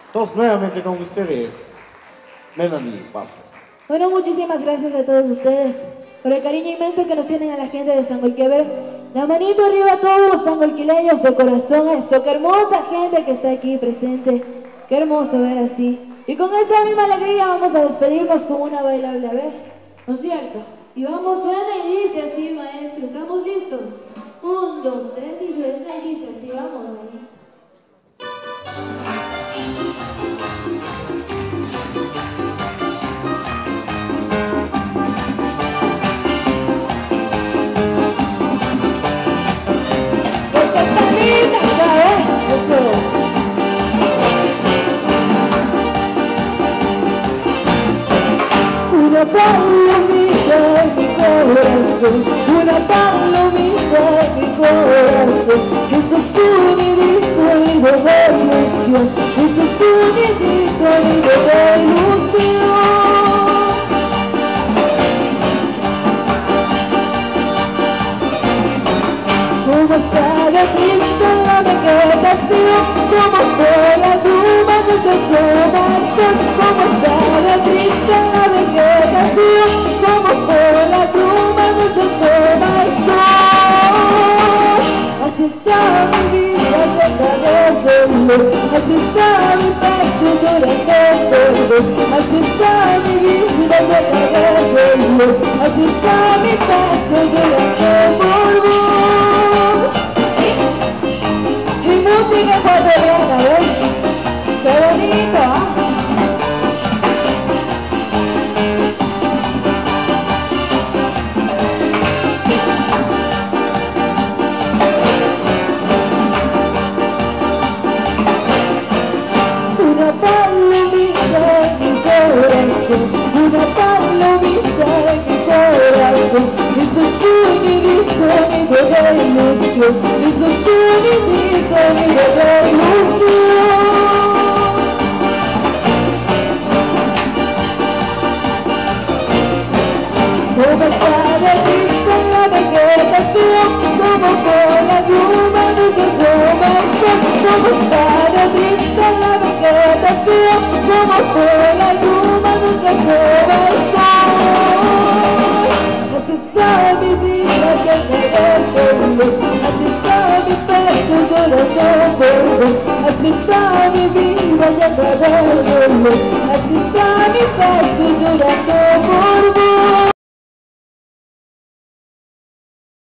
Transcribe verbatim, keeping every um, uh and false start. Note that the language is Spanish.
Todos nuevamente con ustedes, Melanie Vázquez. Bueno, muchísimas gracias a todos ustedes por el cariño inmenso que nos tienen a la gente de Sangolquí. A ver, la manito arriba a todos los sangolquileños de corazón, eso, qué hermosa gente que está aquí presente, qué hermoso ver así. Y con esa misma alegría vamos a despedirnos con una bailable, a ver, ¿no es cierto? Y vamos, suena y dice así, maestro, ¿estamos listos? Un, dos, tres y suena y dice así, vamos ahí. Una palomita en mi corazón, una palomita en mi corazón, eso es un idilio y de ilusión, eso es un idilio y de ilusión. Como está de triste la vegetación, como fue la lluvia que se asoma al sol, como está de triste la vegetación, como fue la lluvia que se asoma al sol. Así está mi vida llena de dolor, así está mi pecho llorando dolor, así está mi vida llena de dolor, así está mi pecho llorando dolor. Y música ecuatoriana, ¿ves? ¡Qué bonito! ¿eh? Una palomita en mi corazón, una palomita en mi corazón, eso es un idilio y de ilusión, eso es un idilio y de ilusión. Como está de triste la vegetación, como fue la lluvia que se asoma al sol, como está de triste la vegetación, como fue la lluvia que se asoma al sol. Así está mi vida llena de dolor, así está mi pecho llorando por vos, así está mi vida llena de dolor, así está mi pecho llorando